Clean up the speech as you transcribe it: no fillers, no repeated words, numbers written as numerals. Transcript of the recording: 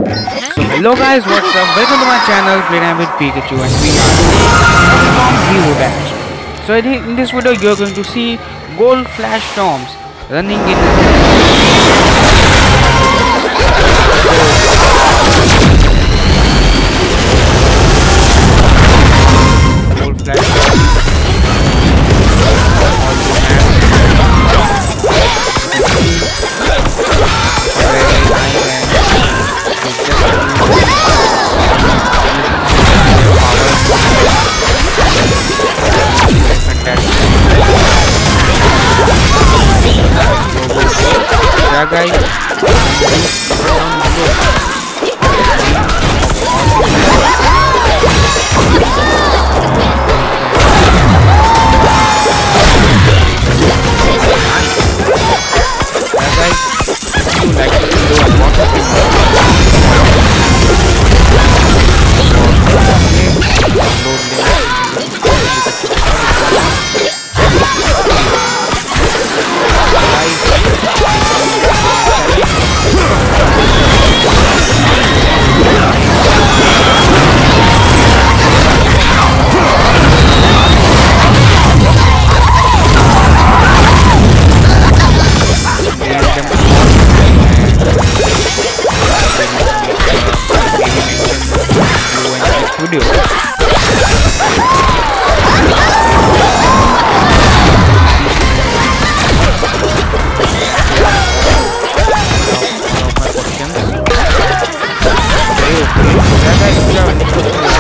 So hello guys, what's up? Welcome to my channel Great I'm with Pikachu, and we are from Hero Dash. So in this video you're going to see gold flash storms running in gold flash video. Okay,